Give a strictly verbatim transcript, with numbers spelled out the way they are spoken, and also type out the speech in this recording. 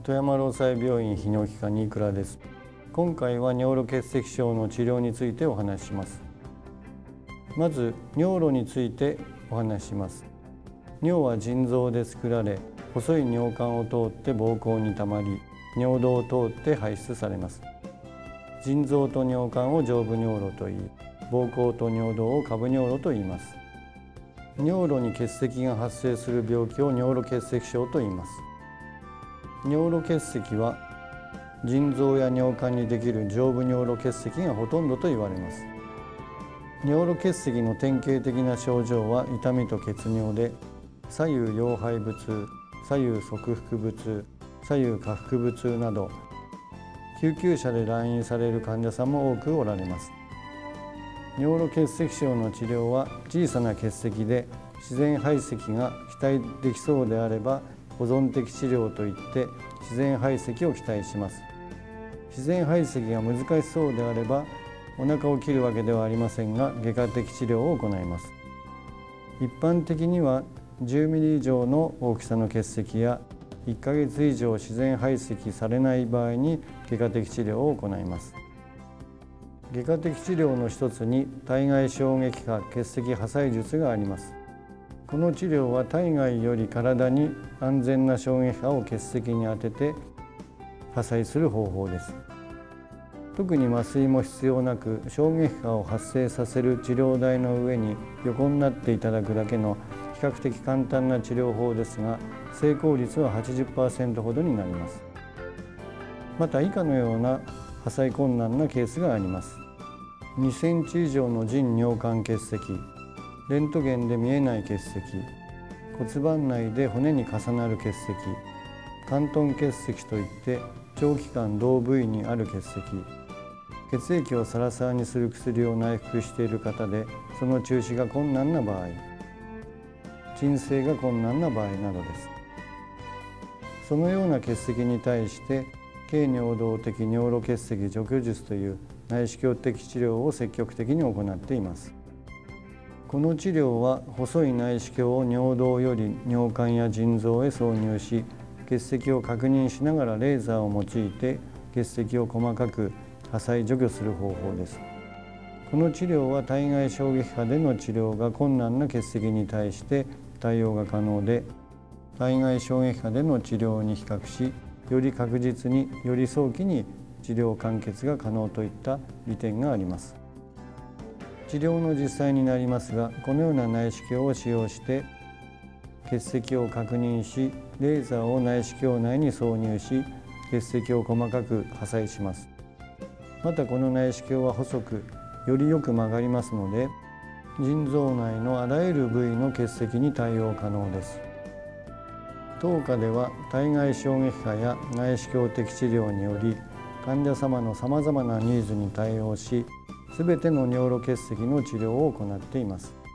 富山労災病院泌尿器科新倉です。今回は尿路結石症の治療についてお話しします。まず尿路についてお話しします。尿は腎臓で作られ、細い尿管を通って膀胱にたまり、尿道を通って排出されます。腎臓と尿管を上部尿路といい、膀胱と尿道を下部尿路と言います。尿路に結石が発生する病気を尿路結石症と言います。尿路結石は腎臓や尿管にできる上部尿路結石がほとんどと言われます。尿路結石の典型的な症状は痛みと血尿で、左右腰背部痛、左右側腹部痛、左右下腹部痛など、救急車で来院される患者さんも多くおられます。尿路結石症の治療は小さな結石で自然排斥が期待できそうであれば保存的治療といって自然排斥を期待します。自然排斥が難しそうであればお腹を切るわけではありませんが外科的治療を行います。一般的にはじゅうミリ以上の大きさの結石やいっかげつ以上自然排斥されない場合に外科的治療を行います。外科的治療の一つに体外衝撃波結石破砕術があります。この治療は体外より体に安全な衝撃波を結石に当てて破砕する方法です。特に麻酔も必要なく衝撃波を発生させる治療台の上に横になっていただくだけの比較的簡単な治療法ですが、成功率は はちじゅっパーセント ほどになります。また以下のような破砕困難なケースがあります。にセンチ以上の腎尿管結石、レントゲンで見えない結石、骨盤内で骨に重なる結石、嵌頓結石といって長期間同部位にある結石、血液をサラサラにする薬を内服している方でその中止が困難な場合、鎮静が困難な場合などです。そのような結石に対して経尿道的尿路結石除去術という内視鏡的治療を積極的に行っています。この治療は細い内視鏡を尿道より尿管や腎臓へ挿入し、結石を確認しながらレーザーを用いて結石を細かく破砕除去する方法です。この治療は体外衝撃波での治療が困難な結石に対して対応が可能で、体外衝撃波での治療に比較しより確実により早期に治療完結が可能といった利点があります。治療の実際になりますが、このような内視鏡を使用して結石を確認し、レーザーを内視鏡内に挿入し、結石を細かく破砕します。またこの内視鏡は細く、よりよく曲がりますので、腎臓内のあらゆる部位の結石に対応可能です。当科では体外衝撃波や内視鏡的治療により患者様のさまざまなニーズに対応し、すべての尿路結石の治療を行っています。